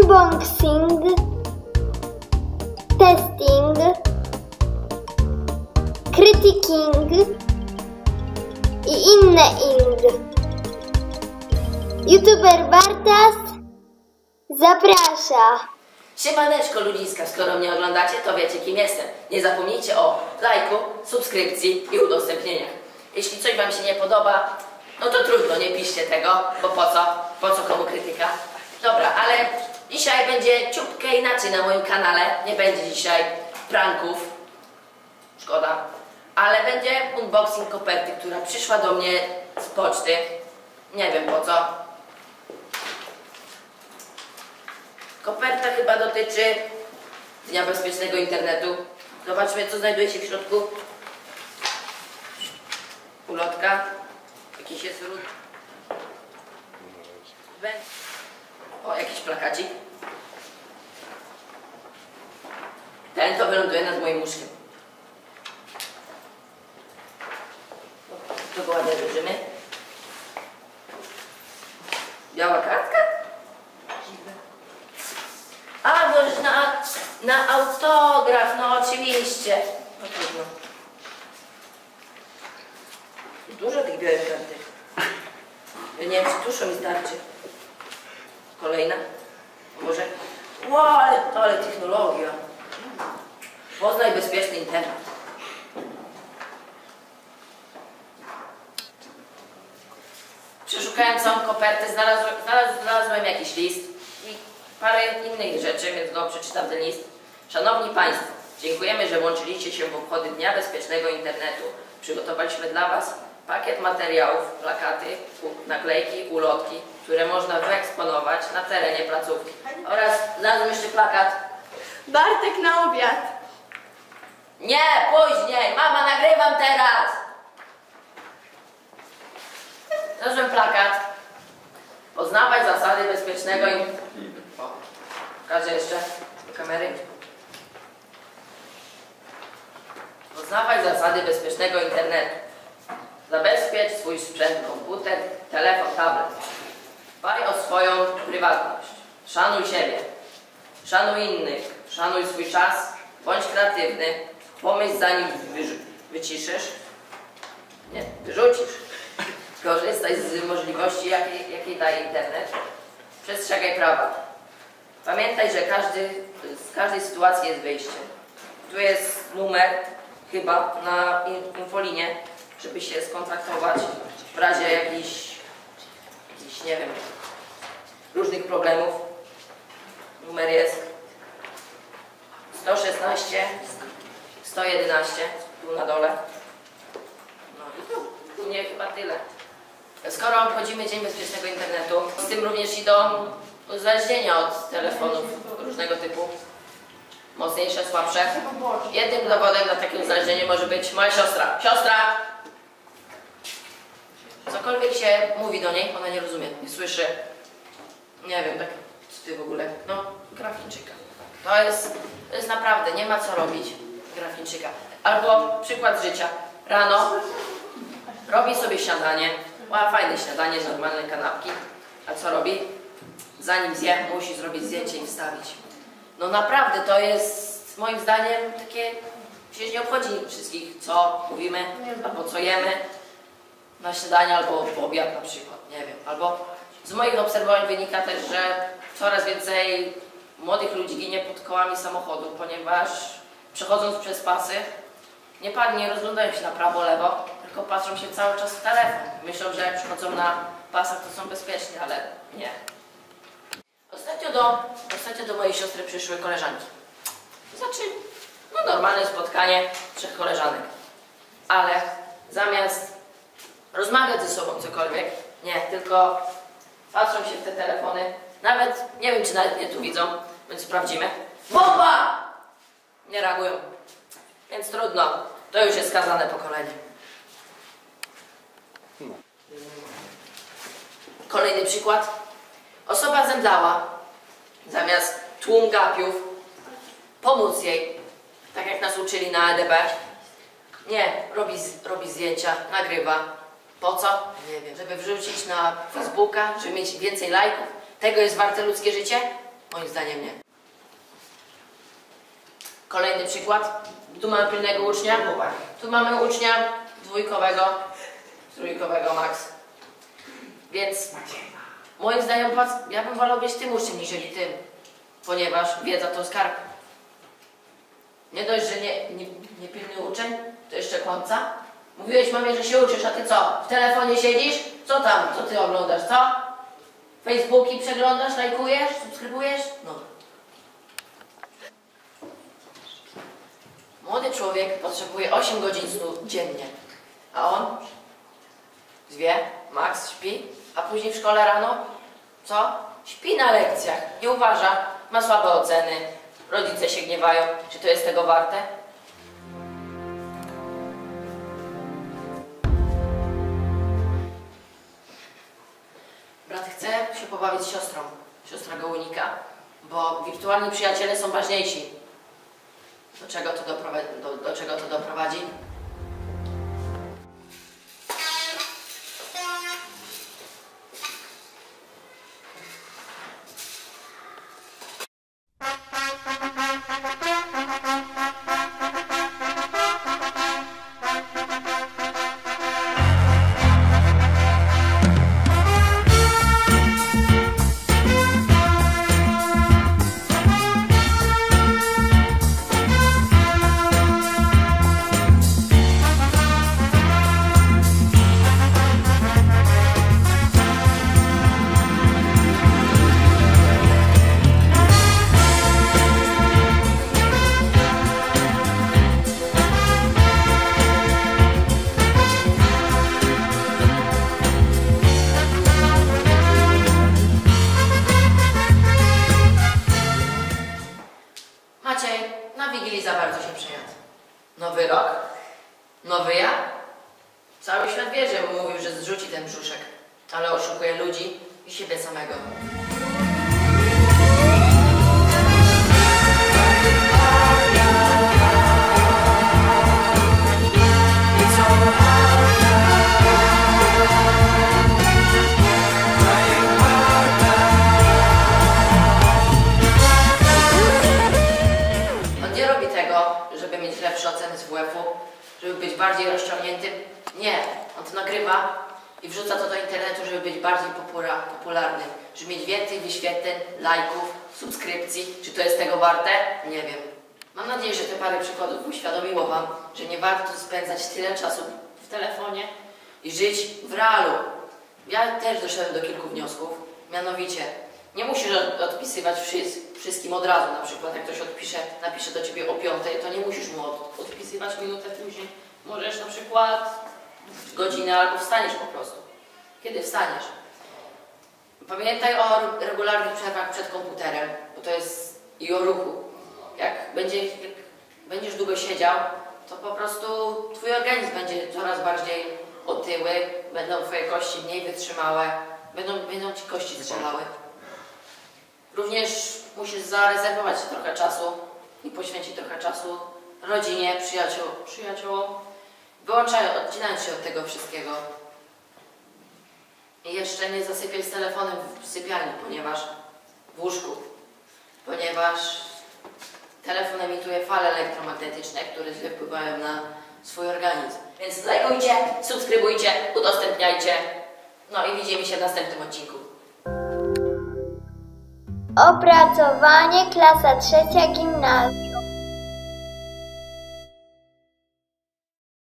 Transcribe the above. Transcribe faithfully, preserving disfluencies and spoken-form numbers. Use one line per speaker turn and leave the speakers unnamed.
unboxing, testing, critiquing i inne ing. YouTuber Bartas zaprasza.
Siemaneczko ludziska, skoro mnie oglądacie, to wiecie kim jestem. Nie zapomnijcie o lajku, subskrypcji i udostępnieniach. Jeśli coś wam się nie podoba, no to trudno, nie piszcie tego, bo po co? Po co komu krytyka? Dobra, ale dzisiaj będzie ciupkę inaczej na moim kanale. Nie będzie dzisiaj pranków, szkoda, ale będzie unboxing koperty, która przyszła do mnie z poczty. Nie wiem po co. Koperta chyba dotyczy Dnia Bezpiecznego Internetu. Zobaczmy, co znajduje się w środku. Ulotka. Jakiś jest ród. O, jakiś plakacik. Ten to wyląduje nad moim łóżkiem. Tu go ładnie złożymy. Biała kartka? A, możesz na, na autograf, no oczywiście. No trudno. Dużo tych białych kartek. Ja nie wiem, czy tuszo mi starczy. Kolejna. Może. Wow, ale, ale technologia. Poznaj bezpieczny internet. Przeszukałem całą kopertę, znalazłem, znalazłem jakiś list i parę innych rzeczy, więc go przeczytam ten list. Szanowni Państwo, dziękujemy, że włączyliście się w obchody Dnia Bezpiecznego Internetu. Przygotowaliśmy dla Was pakiet materiałów, plakaty, naklejki, ulotki, które można wyeksponować na terenie placówki. Oraz znalazłem jeszcze plakat.
Bartek na obiad.
Nie, później! Mama, nagrywam teraz! Znalazłem plakat. Poznawaj zasady bezpiecznego internetu. O, pokażę jeszcze do kamery. Poznawaj zasady bezpiecznego internetu. Zabezpiecz swój sprzęt, komputer, telefon, tablet. Dbaj o swoją prywatność. Szanuj siebie. Szanuj innych. Szanuj swój czas. Bądź kreatywny. Pomyśl zanim wy- wyciszysz. Nie, wyrzucisz. Korzystaj z możliwości, jakiej, jakiej daje internet. Przestrzegaj prawa. Pamiętaj, że każdy, z każdej sytuacji jest wyjście. Tu jest numer chyba na infolinie, żeby się skontaktować w razie jakichś, jakichś, nie wiem, różnych problemów. Numer jest sto szesnaście sto jedenaście, tu na dole. No i tu, tu nie chyba tyle. Skoro obchodzimy Dzień Bezpiecznego Internetu, z tym również idą uzależnienia od telefonów różnego typu. Mocniejsze, słabsze. Jednym dowodem na takie uzależnienie może być moja siostra. Siostra! Cokolwiek się mówi do niej, ona nie rozumie, nie słyszy. Nie wiem, tak, co ty w ogóle. No, gra w Chińczyka. To jest, to jest naprawdę, nie ma co robić. Gra w Chińczyka. Albo przykład życia. Rano robi sobie śniadanie. Ła, fajne śniadanie, normalne kanapki. A co robi? Zanim zje, musi zrobić zdjęcie i wstawić. No naprawdę, to jest moim zdaniem takie, przecież nie obchodzi wszystkich, co mówimy, albo co jemy na śniadanie, albo po obiad na przykład, nie wiem. Albo z moich obserwowań wynika też, że coraz więcej młodych ludzi ginie pod kołami samochodu, ponieważ przechodząc przez pasy, nie padnie, nie rozglądają się na prawo, lewo, tylko patrzą się cały czas w telefon. Myślą, że jak przychodzą na pasach, to są bezpieczni, ale nie. Ostatnio do, ostatnio do mojej siostry przyszły koleżanki. To znaczy, no normalne spotkanie trzech koleżanek. Ale zamiast rozmawiać ze sobą cokolwiek, nie, tylko patrzą się w te telefony. Nawet, nie wiem czy nawet mnie tu widzą, więc sprawdzimy. Bomba! Nie reagują. Więc trudno, to już jest skazane pokolenie. Kolejny przykład. Osoba zemdlała. Zamiast tłum gapiów pomóc jej, tak jak nas uczyli na E D B. Nie, robi, robi zdjęcia, nagrywa. Po co? Nie wiem. Żeby wrzucić na Facebooka, żeby mieć więcej lajków. Tego jest warte ludzkie życie? Moim zdaniem nie. Kolejny przykład. Tu mamy pilnego ucznia. Tu mamy ucznia dwójkowego, trójkowego max. Więc moim zdaniem ja bym wolał być tym uczniem niżeli tym. Ponieważ wiedza to skarb. Nie dość, że nie, nie, nie pilny uczeń, to jeszcze kłamca. Mówiłeś mamie, że się uczysz, a ty co? W telefonie siedzisz? Co tam? Co ty oglądasz, co? Facebooki przeglądasz, lajkujesz, subskrybujesz? No. Młody człowiek potrzebuje osiem godzin snu dziennie. A on? Dwie, max, śpi. A później w szkole rano? Co? Śpi na lekcjach. Nie uważa. Ma słabe oceny. Rodzice się gniewają. Czy to jest tego warte? Brat chce się pobawić z siostrą. Siostra go unika, bo wirtualni przyjaciele są ważniejsi. Do czego to, do, do czego to doprowadzi? Na Wigilii za bardzo się przejadł. Nowy rok? Nowy ja? Cały świat wie, że mu mówił, że zrzuci ten brzuszek, ale oszukuje ludzi i siebie samego. Żeby mieć lepsze oceny z W F-u, żeby być bardziej rozciągniętym. Nie, on to nagrywa i wrzuca to do internetu, żeby być bardziej popularnym, żeby mieć więcej wyświetleń, lajków, subskrypcji. Czy to jest tego warte? Nie wiem. Mam nadzieję, że te parę przykładów uświadomiło Wam, że nie warto spędzać tyle czasu w telefonie i żyć w realu. Ja też doszedłem do kilku wniosków, mianowicie nie musisz odpisywać wszystkim od razu. Na przykład jak ktoś odpisze, napisze do Ciebie o piątej, to nie musisz mu odpisywać minutę później. Możesz na przykład godzinę albo wstaniesz po prostu. Kiedy wstaniesz? Pamiętaj o regularnych przerwach przed komputerem, bo to jest i o ruchu. Jak, będzie, jak będziesz długo siedział, to po prostu Twój organizm będzie coraz bardziej otyły, będą Twoje kości mniej wytrzymałe, będą, będą Ci kości strzelały. Również musisz zarezerwować trochę czasu i poświęcić trochę czasu rodzinie, przyjaciół, przyjaciołom, wyłączając, odcinając się od tego wszystkiego. I jeszcze nie zasypiaj z telefonem w sypialni, ponieważ w łóżku, ponieważ telefon emituje fale elektromagnetyczne, które wpływają na swój organizm. Więc lajkujcie, subskrybujcie, udostępniajcie. No i widzimy się w następnym odcinku.
Opracowanie klasa trzecia gimnazjum.